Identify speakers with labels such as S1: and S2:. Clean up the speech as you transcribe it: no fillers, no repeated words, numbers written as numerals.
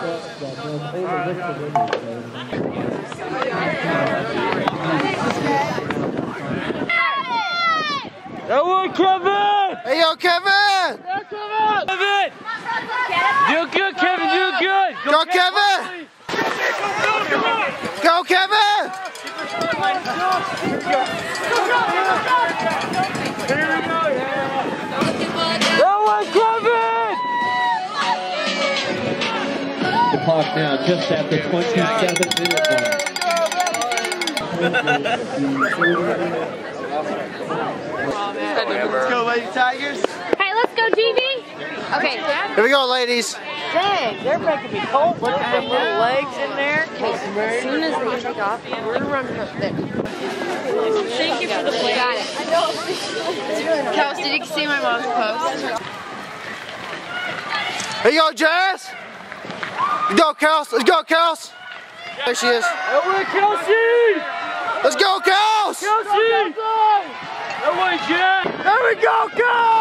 S1: That one, Kevin!
S2: Hey, yo, Kevin!
S1: Kevin! Do good, Kevin, do good!
S2: Go, Kevin! Go, Kevin!
S1: That one, Kevin!
S3: The clock now just at the 27-minute mark.
S2: Let's go, Lady Tigers.
S4: Hey, let's go, GB. Okay.
S2: Here we go, ladies.
S5: Dang, they're making me cold. Look at them little legs in there.
S4: As soon as they take off, we're gonna run there.
S5: Thank you for the play.
S4: Got it. Kelsey, did you see my mom's post?
S2: Here you go, Jazz. Let's go, Kels. Let's go, Kels. There she is.
S1: That one, Kelsey!
S2: Let's go, Kels.
S1: Kelsey! That one, Jack!
S2: There we go, Kels.